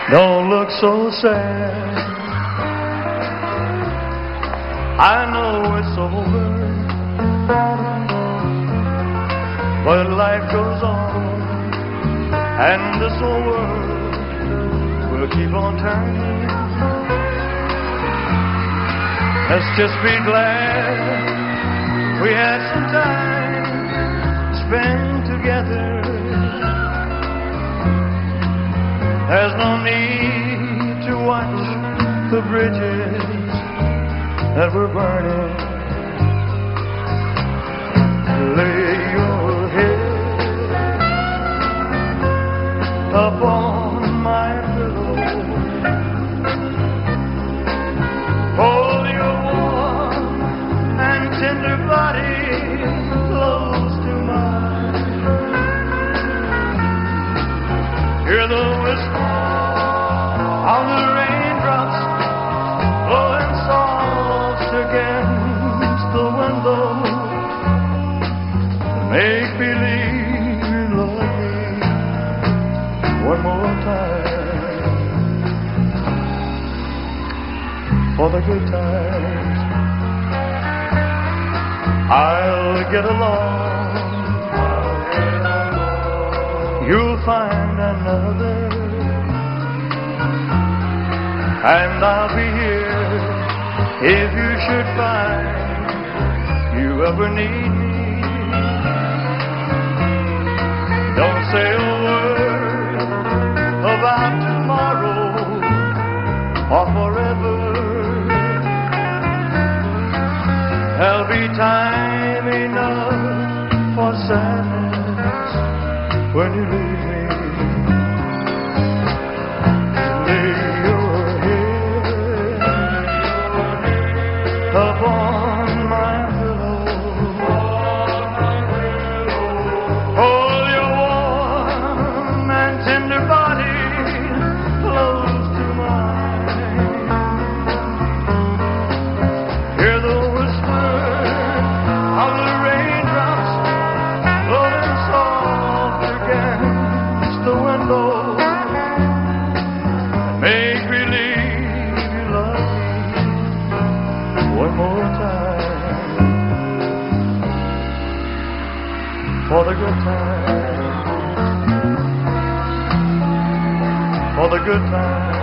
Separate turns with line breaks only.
Don't look so sad. I know it's over, but life goes on, and this whole world will keep on turning. Let's just be glad we had some time to spend together. There's no need to watch the bridges that were burning. Lay your head upon my pillow. Hold your warm and tender body close to mine. Hear the whisper of the raindrops blowing soft against the window. Make believe you love me one more time, for the good times. I'll get along. You'll find another, and I'll be here if you should find you ever need me. Don't say a word about tomorrow or forever. There'll be time enough for sadness when you leave me. Upon my pillow, hold your warm and tender body close to mine. Hear the whisper of the raindrops blowing soft against the window. Make believe you love me one more time, for the good time, for the good time.